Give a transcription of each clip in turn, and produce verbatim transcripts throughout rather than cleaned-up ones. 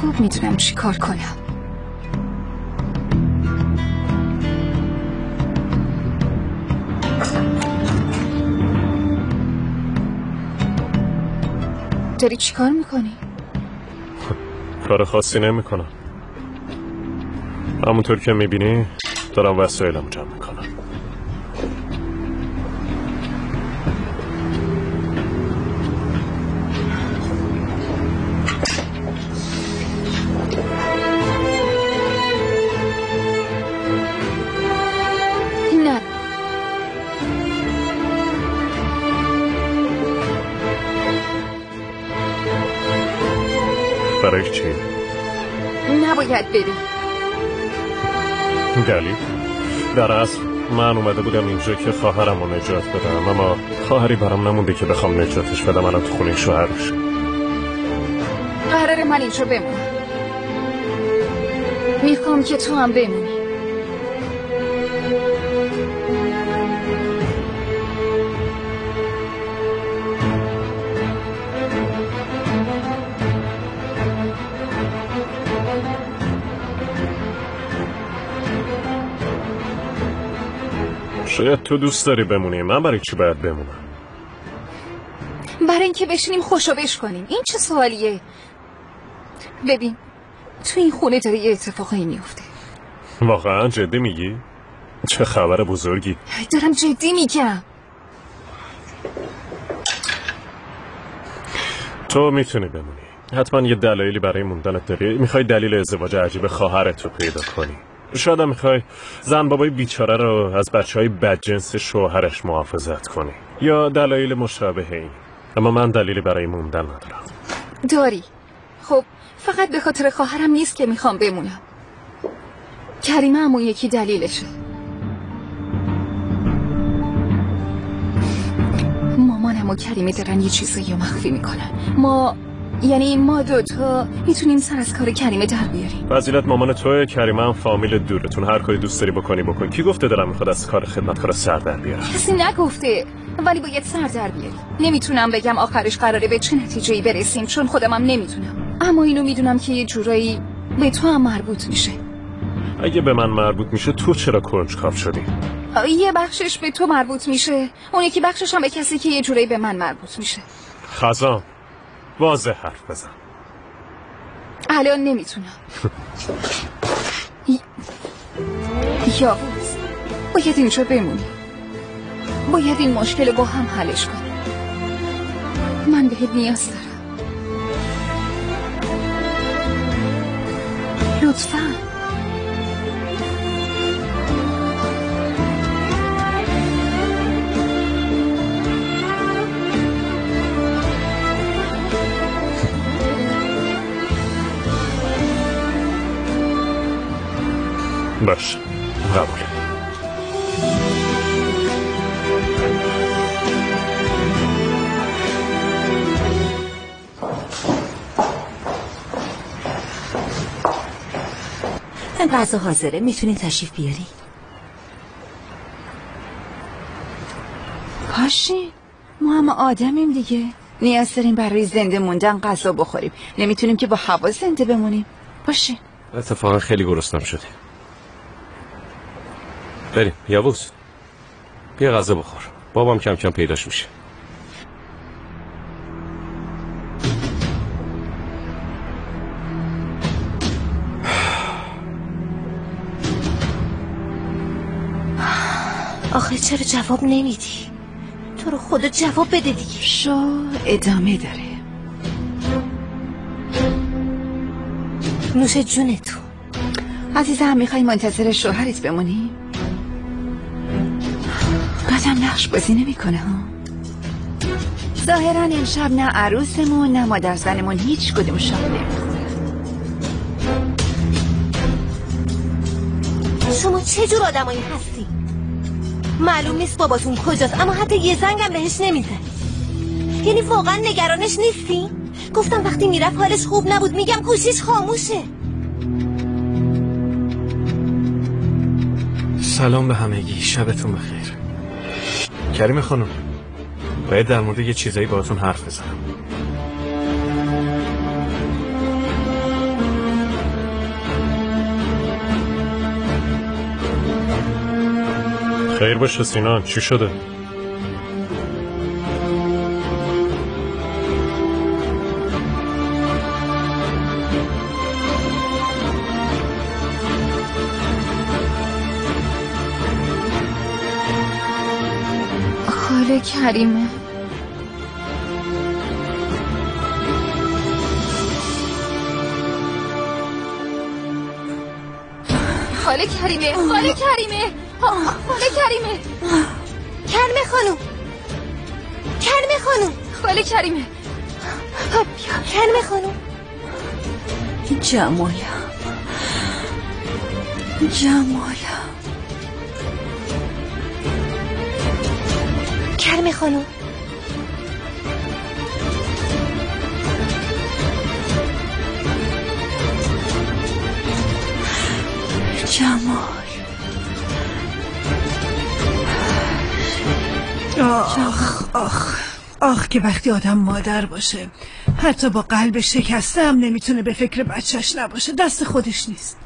خوب میدونم چی کار کنم. داری چی کار میکنی؟ کار خاصی نمی کنم. همونطور که میبینی دارم وسایلمو جمع میکنم. نه برای چی؟ نباید بری. دلیل؟ در اصل من اومده بودم اینجا که خواهرم رو نجات بدم، اما خواهری برام نمونده که بخوام نجاتش بدم. الان تو خونه شوهرش. قراره من اینجا بمونم. میخوام که تو هم بمونی. شاید تو دوست داری بمونی، من برای چی باید بمونم؟ برای اینکه بشینیم خوشو کنیم. این چه سوالیه؟ ببین تو این خونه داره یه اتفاقایی میفته. واقعا جدی میگی؟ چه خبر بزرگی؟ دارم جدی میگم. تو میتونی بمونی. حتما یه دلایلی برای موندنت داری. میخوای دلیل ازدواج عجیب خواهرت رو پیدا کنی. شاید هم میخوای زن بابای بیچاره رو از بچهای بدجنس شوهرش محافظت کنی، یا دلایل مشابه این. اما من دلیلی برای موندن ندارم. داری؟ خب فقط به خاطر خواهرم نیست که میخوام بمونم. کریمه همون یکی دلیلشه. مامانم و کریمه دارن یه چیزایی رو مخفی میکنن. ما یعنی ما دوتا میتونیم سر از کار کریمه در بیاریم. فضیلت مامان توه، کریمه هم فامیل دورتون. هر کاری دوست داری بکنی بکن. کی گفته دارم میخواد از کار خدمتکار سر در بیاره؟ کسی نگفته، ولی باید سر در بیاری. نمیتونم بگم آخرش قراره به چه نتیجه‌ای برسیم، چون خودم هم نمیتونم. اما اینو میدونم که یه جورایی به تو هم مربوط میشه. اگه به من مربوط میشه تو چرا کنجکاو شدی؟ یه بخشش به تو مربوط میشه، اون یکی بخشش هم به کسی که یه جورایی به من مربوط میشه. خزان واضح حرف بزن. الان نمیتونم. یاوز باید اینجا بمونی. باید این مشکل با هم حلش کنیم. من بهت نیاز دارم. لطفاً. باش قبول. این غذا حاضره، میتونی تشریف بیاری. پاشین، ما هم آدمیم دیگه. نیاز داریم برای زنده موندن غذا بخوریم. نمیتونیم که با هوا زنده بمونیم. پاشین. اتفاقا خیلی گرسنم شده. بریم یاوز، بیا غذا بخور. بابام کم کم پیداش میشه. آخه چرا جواب نمیدی؟ تو رو خدا جواب بده دیگه. شو ادامه داره. نوش جون تو. عزیزم میخوای منتظر شوهرت بمونی؟ بعدم نقش بازی نمیکنه ها. ظاهرا امشب نه عروسمون نه مادر زنمون هیچ کدوم شام نمیخوره. شما چه جور آدمایی هستی؟ معلوم نیست باباتون کجاست، اما حتی یه زنگم بهش نمیزنی. یعنی واقعا نگرانش نیستی؟ گفتم وقتی میرفت حالش خوب نبود، میگم گوشیش خاموشه. سلام به همگی، شبتون بخیر. کریمه خانم، باید در مورد یه چیزایی باهاتون حرف بزنم. خیر باشه سینان، چی شده؟ خاله کریمه خاله کریمه خاله کریمه خاله کریمه کریمه خانم کریمه خانم خاله کریمه کریمه خانم جمالا جمالا کریمه خانم جمال آخ آخ آخ که وقتی آدم مادر باشه حتی با قلب شکسته هم نمیتونه به فکر بچهش نباشه. دست خودش نیست.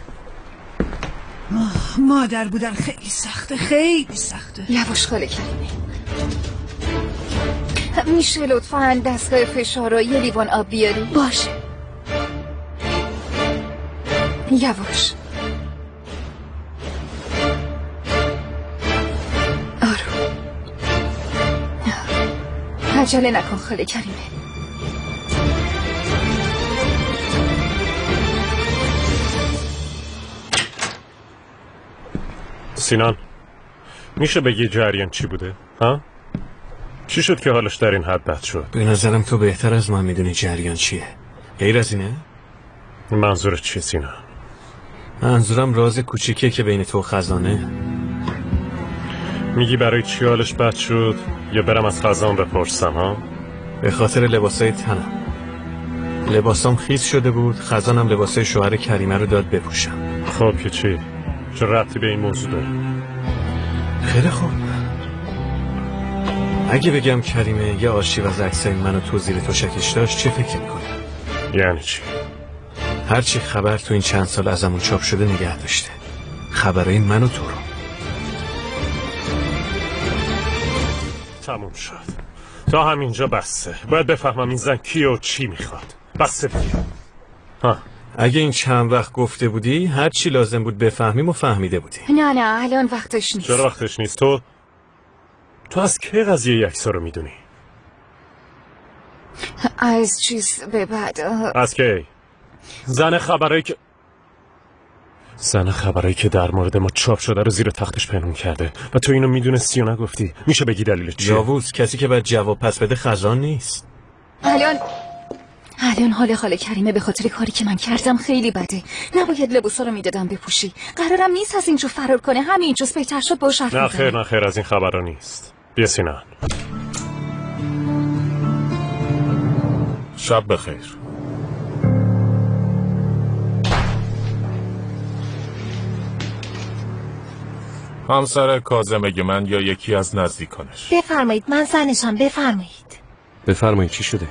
آه، مادر بودن خیلی سخته، خیلی سخته. یواش خاله کریمه. میشه لطفاً دستگاه فشار رو یه لیوان آب بیاری؟ باشه. یواش. آروم. عجله نکن خاله کریمه. سینان، میشه بگی جریان چی بوده؟ ها؟ چی شد که حالش در این حد بد شد؟ به نظرم تو بهتر از من میدونی جریان چیه. غیر از اینه؟ منظورت چیه سینان؟ منظورم راز کوچیکیه که بین تو و خزانه. میگی برای چی حالش بد شد یا برم از خزان بپرسم ها؟ به خاطر لباسای تنم. لباسام خیس شده بود، خزانم لباسای شوهر کریمه رو داد بپوشم. خب که چی؟ چه ربطی به این موضوع داره؟ خیلی خوب. اگه بگم کریمه یه آرشیو از عکسای منو تو زیر تشکش داشت چه فکر میکنی؟ یعنی چی؟ هرچی خبر تو این چند سال ازمون چاپ شده نگه داشته. خبرای من و تو رو. تموم شد. تا همینجا بسته. باید بفهمم این زن کیه و چی میخواد. بسته دیگه. ها. اگه این چند وقت گفته بودی هر چی لازم بود بفهمیم و فهمیده بودی. نه نه الان وقتش نیست. چرا وقتش نیست؟ تو تو از کی قضیه یکسا رو میدونی؟ از چیز به بعد. از کی؟ زن خبرایی که زن خبرایی که در مورد ما چاپ شده رو زیر تختش پنهون کرده و تو اینو میدونستی و نگفتی. میشه بگی دلیلش چیه؟ یاووز کسی که باید جواب پس بده خزان نیست. الان الان حال خاله کریمه به خاطر کاری که من کردم خیلی بده. نباید لباسا رو میدادم بپوشی. قرارم نیست از اینجا فرار کنه. همینجاست بهتر شد باش حرف نه بزنم. خیر نه خیر از این خبرها نیست. بیا سینان. شب بخیر. همسر کاظم من یا یکی از نزدیکانش؟ بفرمایید من زنشم. بفرمایید. بفرمایید چی شده؟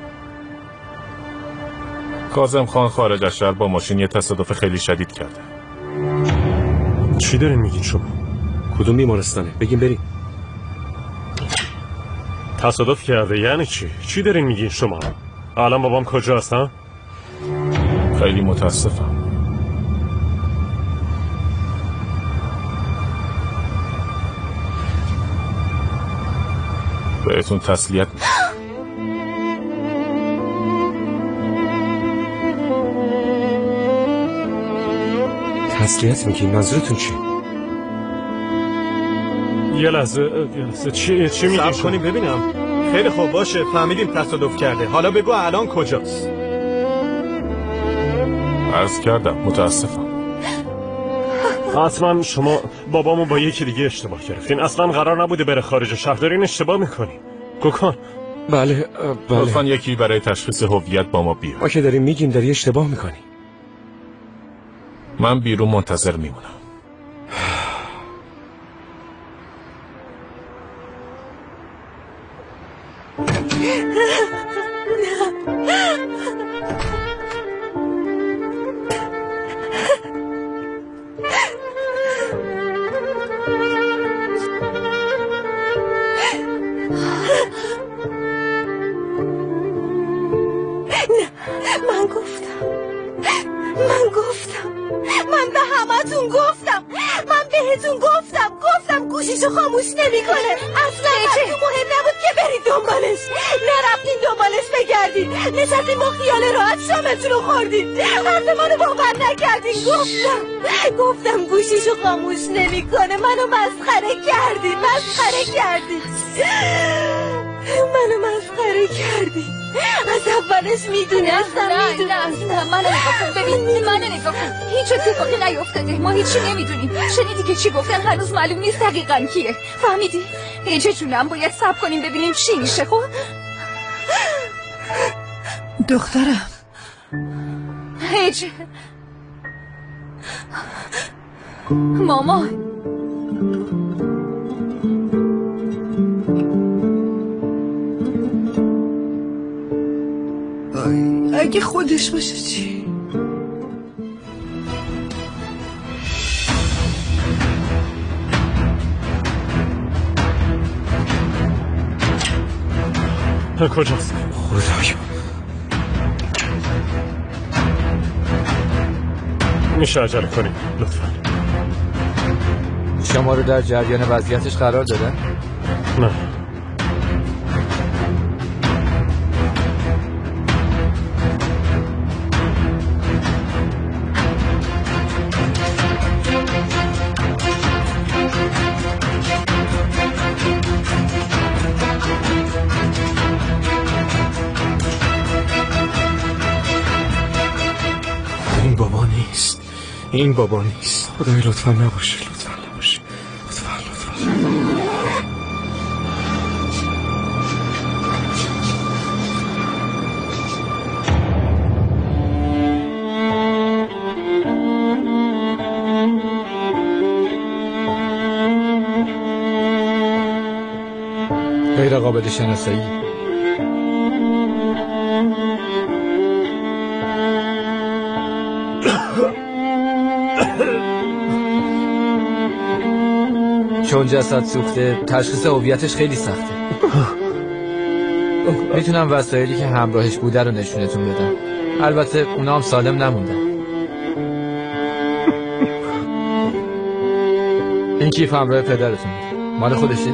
کاظم خان خارج از شهر با ماشین یه تصادف خیلی شدید کرده. چی دارین میگین شما؟ کدوم بیمارستانه؟ بگیم بریم. تصادف کرده یعنی چی؟ چی دارین میگین شما؟ الان بابام کجاست ها؟ خیلی متاسفم. بهتون تسلیت میگم. تسلیت میگین؟ منظورتون چی؟ یه لحظه یه لحظه چی چی میگین صبر کنیم ببینم. خیلی خوب باشه فهمیدیم تصادف کرده. حالا بگو الان کجاست؟ عرض کردم متاسفم. حتما شما بابامو با یکی دیگه اشتباه گرفتین. اصلا قرار نبوده بره خارج شهر. دارین اشتباه میکنین. کوکان. بله بله. لطفاً یکی برای تشخیص هویت با ما بیاد. ما که داریم میگیم داری اشتباه میکنی. من بیرون منتظر میمونم. من گفتم من گفتم من به همتون گفتم من بهتون گفتم گفتم گوشیشو خاموش نمیکنه. اصلا براتون مهم نبود که برید دنبالش، نرفتین دنبالش بگردید، نشستین با خیال راحت شامتون رو خوردید، حرف منو باور نکردین. گفتم گفتم گوشیشو خاموش نمیکنه. منو مسخره کردین مسخره کردین منو مسخره کردین. از اولش میدونستم میدونستم. نه منو نگاه کن ببین، منو نگاه کن، هیچ اتفاقی نیفتاده، ما هیچی نمیدونیم. شنیدی که چی گفتن؟ هنوز معلوم نیست دقیقاً کیه. فهمیدی؟ ایجه جونم باید صبر کنیم ببینیم چی میشه. خب دخترم ایجه مامان اگه خودش باشه چی؟ کجاست؟ خدایا میشه عجله کنیم لطفا. شما رو در جریان وضعیتش قرار داده؟ نه این بابا نیست. خدای لطفا نباشه لطفا نباشه لطفا لطفا. غیر قابل شناسایی. چون جسد سوخته تشخیص هویتش خیلی سخته. میتونم وسایلی که همراهش بوده رو نشونتون بدم، البته اونا هم سالم نموندن. این کیف همراه پدرتون مال خودشه؟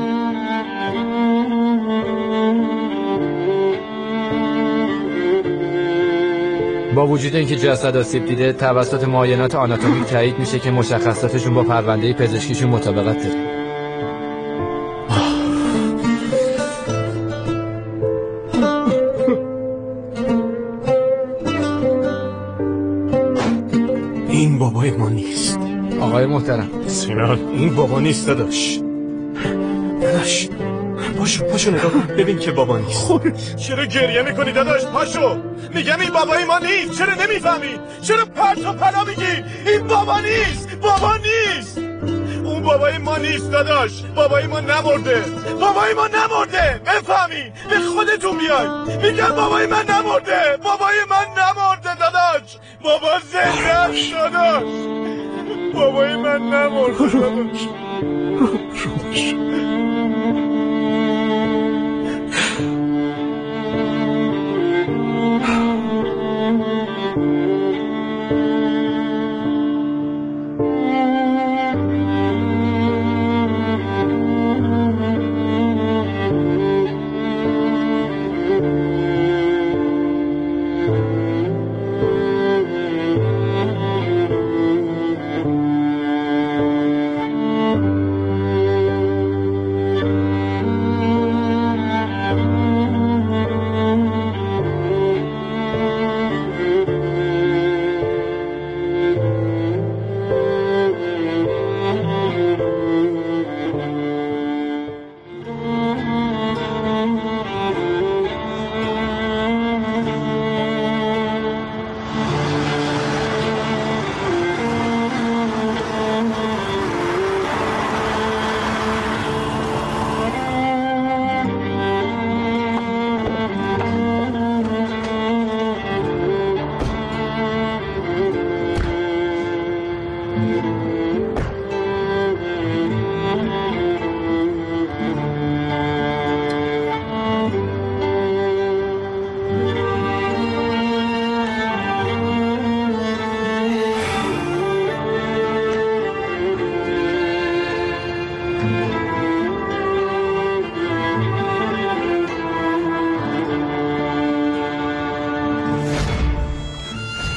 با وجود اینکه جسد آسیب دیده، توسط معاینات آناتومیک تایید میشه که مشخصاتشون با پرونده پزشکیشون مطابقت داره. این بابای ما نیست. آقای محترم سینان، این بابا نیست داداش. داداش پاشو پاشو نگاه کن ببین که بابا نیست. چرا گریه میکنی داداش؟ پاشو. میگم این بابای ما نیست. چرا نمیفهمی؟ چرا پرت و پلا میگی؟ این بابا نیست. بابا نیست. اون بابای ما نیست داداش. بابای ما نمرده. بابای ما نمرده. بفهمی به خودتون بیای. میگم بابای من نمرده. بابای من نمرده داداش. بابا زنده است داداش. بابای من نمرده داداش.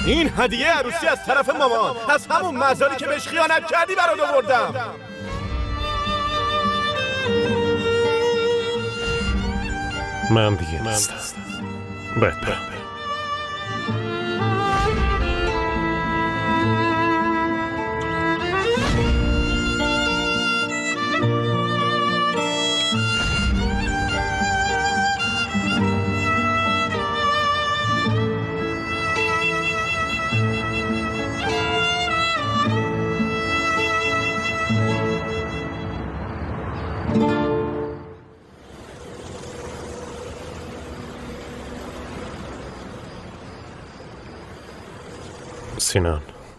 این هدیه عروسی از طرف مامان، از همون مزاری که بهش خیانت کردی برات آوردم. من دیگه نیستم. باید برم. سینان،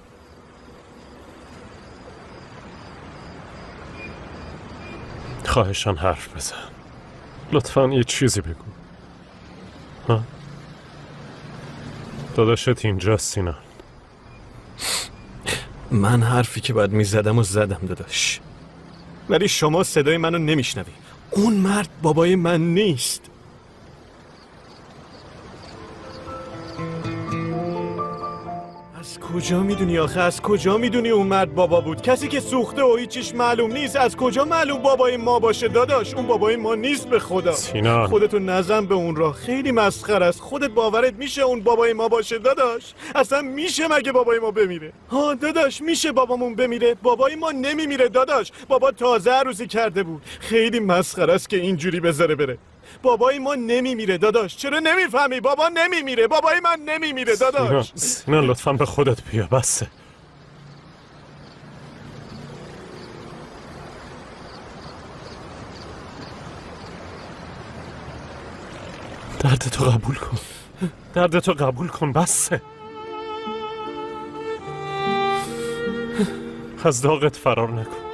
خواهشان حرف بزن. لطفاً یه چیزی بگو. ها؟ داداشت اینجاست سینان. من حرفی که باید میزدم و زدم داداش، ولی شما صدای منو نمیشنوی. اون مرد بابای من نیست. از کجا میدونی آخه؟ از کجا میدونی اون مرد بابا بود؟ کسی که سوخته و هیچیش معلوم نیست، از کجا معلوم بابای ما باشه داداش؟ اون بابای ما نیست به خدا. سینان، خودتو نزن به اون راه، خیلی مسخره است. خودت باورت میشه اون بابای ما باشه داداش؟ اصلا میشه مگه بابای ما بمیره؟ ها داداش میشه بابامون بمیره؟ بابای ما نمیمیره داداش. بابا تازه عروسی کرده بود. خیلی مسخره است که اینجوری بذاره بره. بابای ما نمیمیره داداش. چرا نمیفهمی؟ بابا نمیمیره. بابای من نمیمیره داداش. سینان, سینان لطفاً به خودت بیا. بسه. دردتو قبول کن. دردتو قبول کن. بسه. از داغت فرار نکن.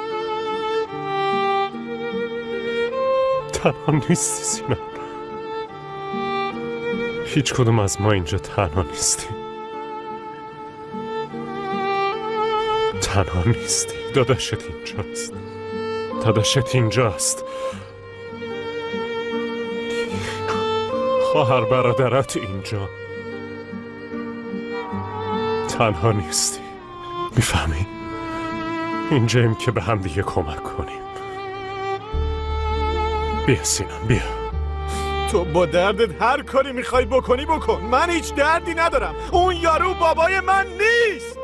تنها نیستی سینان. هیچ کدوم از ما اینجا تنها نیستیم. تنها نیستی. داداشت اینجاست. داداشت اینجاست. خواهر برادرت اینجا. تنها نیستی. میفهمی؟ اینجاییم که به هم دیگه کمک کنیم. بیا سینان بیا. تو با دردت هر کاری میخوای بکنی بکن. من هیچ دردی ندارم. اون یارو بابای من نیست.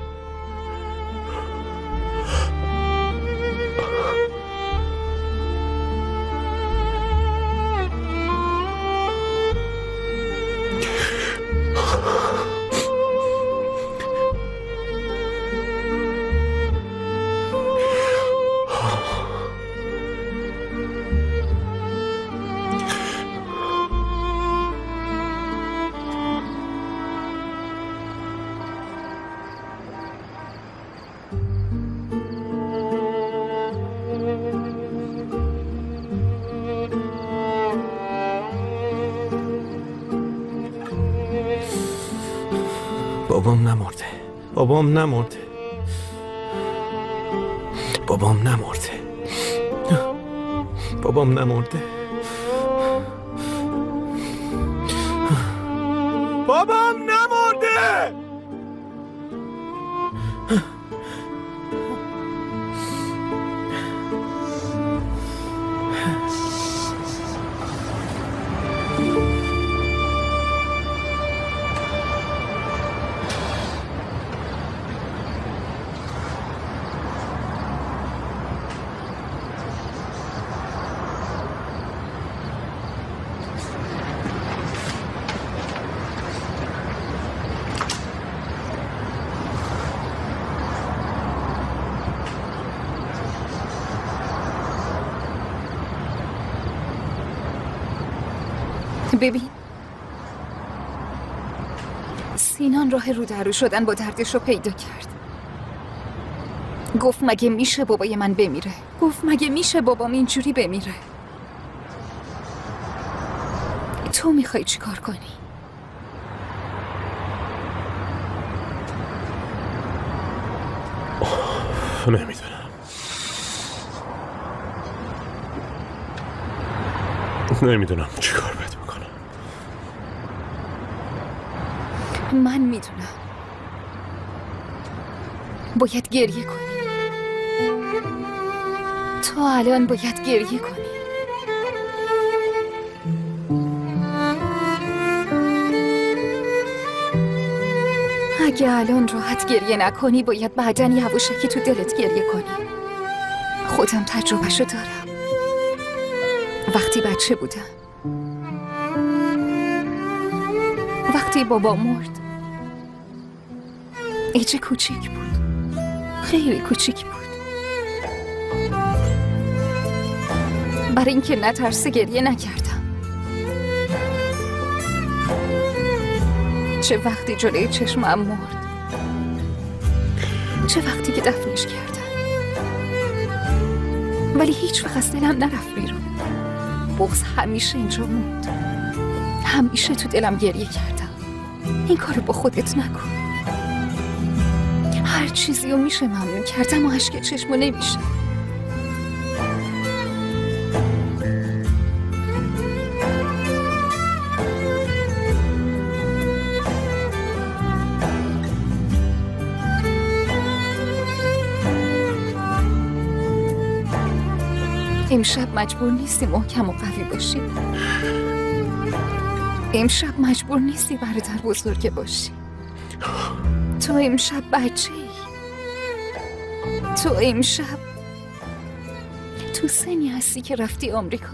بابام نمرده. بابام نمرده. بابام نمرده. بابام نمرده. بابام نمرده. ببین سینان راه رو در رو شدن با دردش رو پیدا کرد. گفت مگه میشه بابای من بمیره؟ گفت مگه میشه بابام اینجوری بمیره؟ تو میخوای چی کار کنی؟ نمیدونم. نمیدونم چی کار باید بکنم. من میدونم باید گریه کنی. تو الان باید گریه کنی. اگه الان راحت گریه نکنی باید بعداً یواشکی تو دلت گریه کنی. خودم تجربهشو دارم. وقتی بچه بودم، وقتی بابا مرد، ایجه کوچیک بود، خیلی کوچیک بود. برای اینکه نترسه گریه نکردم. چه وقتی جلوی چشمم مرد، چه وقتی که دفنش کردم، ولی هیچ وقت از دلم نرفت بیرون. بغض همیشه اینجا موند. همیشه تو دلم گریه کردم. این کارو با خودت نکن. هر چیزی رو میشه ممنون کردم و اشک چشمو نمیشه. امشب مجبور نیستی محکم و قوی باشی. امشب مجبور نیستی برادر بزرگ باشی. تو امشب بچه ای. تو امشب تو سنی هستی که رفتی آمریکا.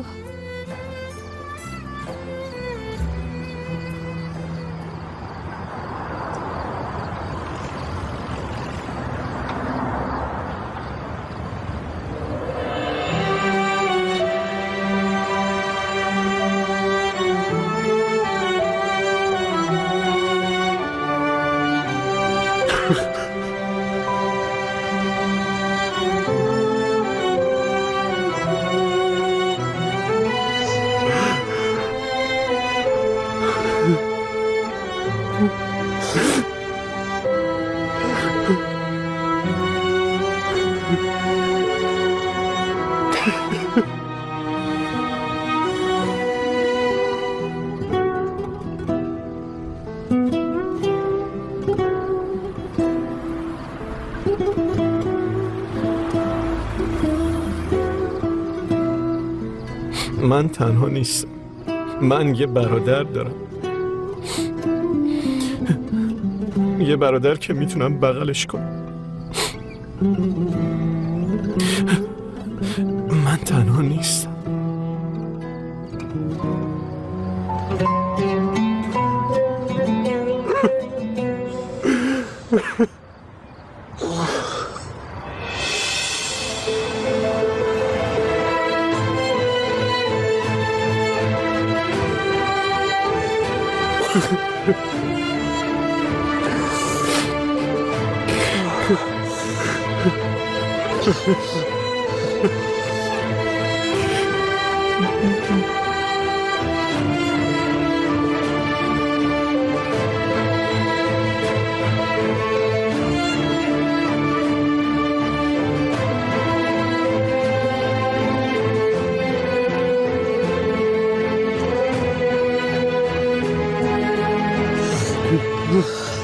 من تنها نیستم. من یه برادر دارم. یه برادر که میتونم بغلش کنم. من تنها نیستم. Oof.